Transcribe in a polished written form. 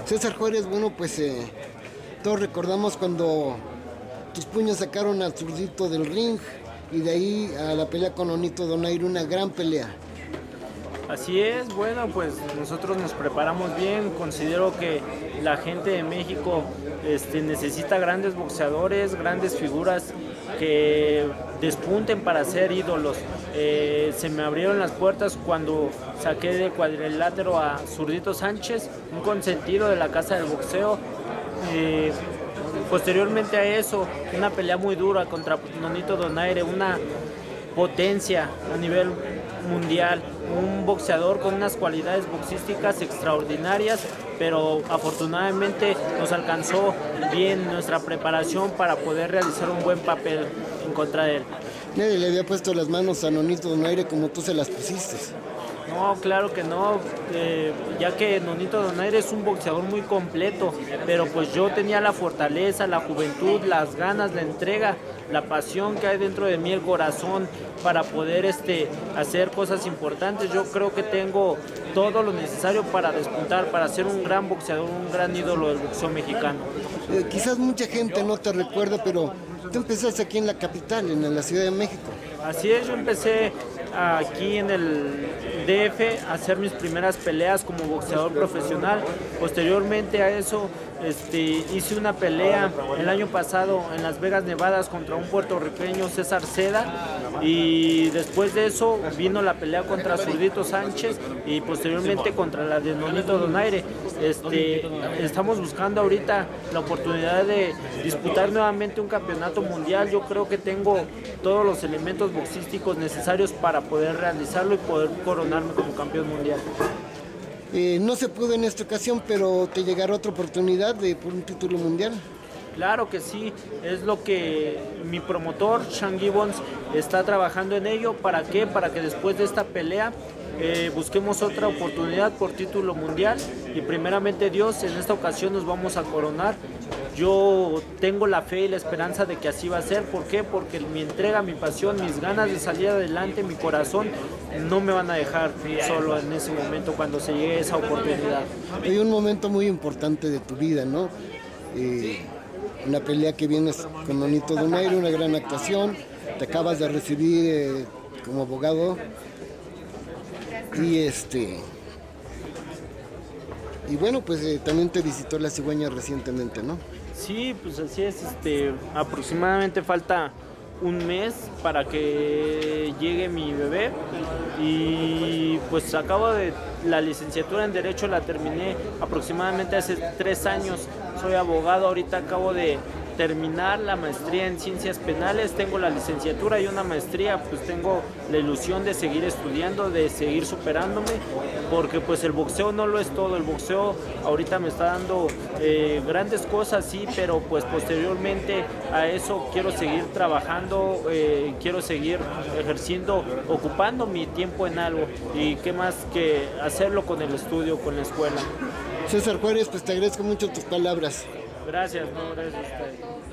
César Juárez, bueno, pues todos recordamos cuando tus puños sacaron al zurdito del ring y de ahí a la pelea con Nonito Donaire, una gran pelea. Así es, bueno, pues nosotros nos preparamos bien. Considero que la gente de México necesita grandes boxeadores, grandes figuras que despunten para ser ídolos. Se me abrieron las puertas cuando saqué del cuadrilátero a Zurdito Sánchez, un consentido de la casa del boxeo. Posteriormente a eso, una pelea muy dura contra Nonito Donaire, una potencia a nivel mundial, un boxeador con unas cualidades boxísticas extraordinarias, pero afortunadamente nos alcanzó bien nuestra preparación para poder realizar un buen papel en contra de él. Nadie le había puesto las manos a Nonito Donaire como tú se las pusiste. No, claro que no, ya que Nonito Donaire es un boxeador muy completo, pero pues yo tenía la fortaleza, la juventud, las ganas, la entrega, la pasión que hay dentro de mí, el corazón para poder hacer cosas importantes. Yo creo que tengo todo lo necesario para despuntar, para ser un gran boxeador, un gran ídolo del boxeo mexicano. Quizás mucha gente no te recuerda, pero tú empezaste aquí en la capital, en la Ciudad de México. Así es, yo empecé aquí en el DF a hacer mis primeras peleas como boxeador profesional. Posteriormente a eso hice una pelea el año pasado en Las Vegas, Nevada, contra un puertorriqueño, César Seda, y después de eso vino la pelea contra Zurdito Sánchez y posteriormente contra la de Nonito Donaire. Estamos buscando ahorita la oportunidad de disputar nuevamente un campeonato mundial. Yo creo que tengo todos los elementos boxísticos necesarios para poder realizarlo y poder coronarme como campeón mundial. No se pudo en esta ocasión, pero te llegará otra oportunidad por un título mundial. Claro que sí, es lo que mi promotor, Sean Gibbons, está trabajando en ello. ¿Para qué? Para que después de esta pelea busquemos otra oportunidad por título mundial y primeramente Dios, en esta ocasión nos vamos a coronar. Yo tengo la fe y la esperanza de que así va a ser. ¿Por qué? Porque mi entrega, mi pasión, mis ganas de salir adelante, mi corazón, no me van a dejar solo en ese momento cuando se llegue esa oportunidad. Hay un momento muy importante de tu vida, ¿no? Una pelea que vienes con Nonito Donaire, una gran actuación, te acabas de recibir como abogado y bueno, pues también te visitó la cigüeña recientemente, ¿no? Sí, pues así es, aproximadamente falta un mes para que llegue mi bebé y pues acabo de la licenciatura en Derecho, la terminé aproximadamente hace 3 años, soy abogado, ahorita acabo de terminar la maestría en Ciencias Penales, tengo la licenciatura y una maestría, pues tengo la ilusión de seguir estudiando, de seguir superándome, porque pues el boxeo no lo es todo, el boxeo ahorita me está dando grandes cosas, sí, pero pues posteriormente a eso quiero seguir trabajando, quiero seguir ejerciendo, ocupando mi tiempo en algo, y qué más que hacerlo con el estudio, con la escuela. César Juárez, pues te agradezco mucho tus palabras. Gracias, no, gracias a usted.